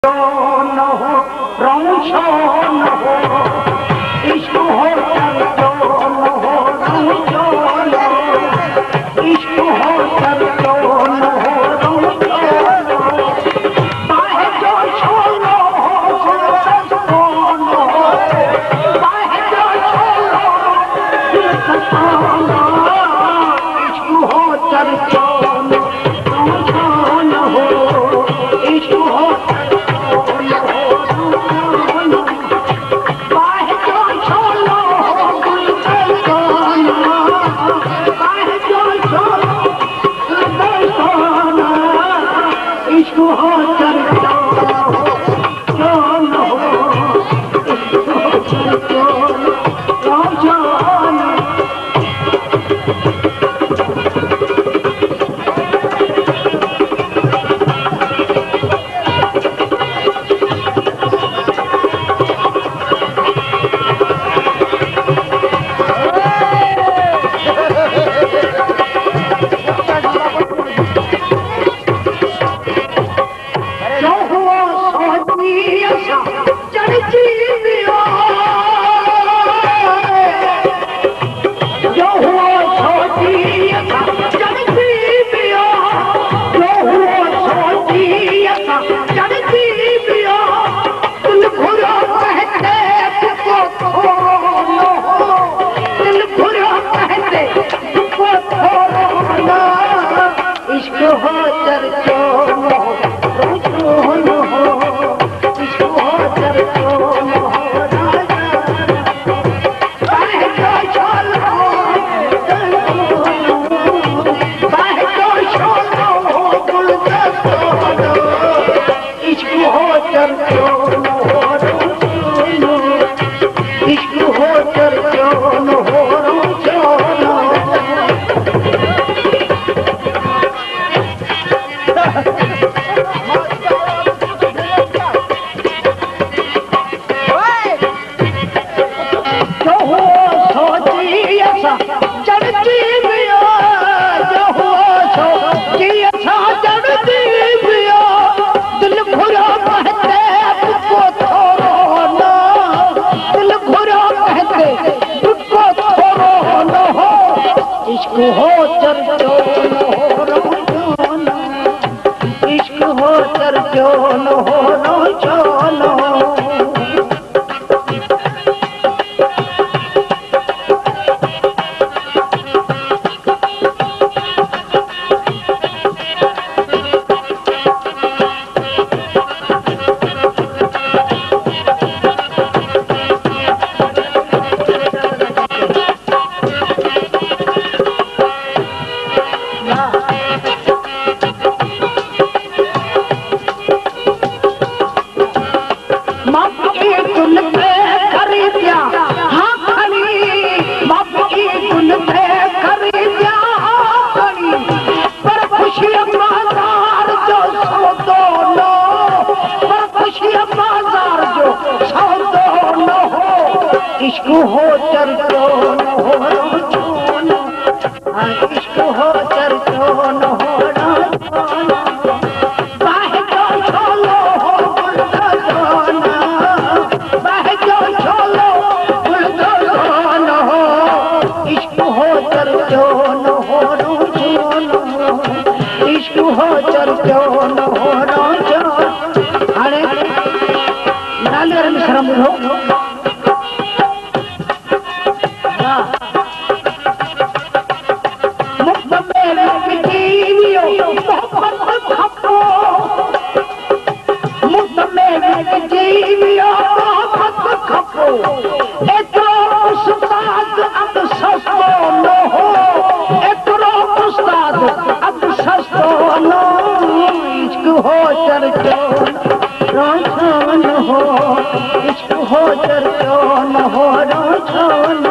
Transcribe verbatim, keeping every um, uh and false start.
न हो रौशो न हो इश्क हो चर्चो न हो रौशो न हो इश्क हो चर्चो न हो रौशो न हो बाहे जो छोलो हो गुलदस्तो न हो बाहे जो छोलो गुलदस्तो न हो इश्क हो चर्चो न रौशो न हो इश्क हो इश्क हो चर्चो न हो रौशो न इश्क हो चर्चो न हो रौशो न बाहे जो छोलो हो गुलदस्तो न बाहे जो छोलो गुलदस्तो न हो इश्क हो चर्चो न हो रौशो न इश्क हो चर्चो न हो रौशो हाणे नाले वारे में शर्म ॿुधो इश्क हो चर्चो न हो रौशो न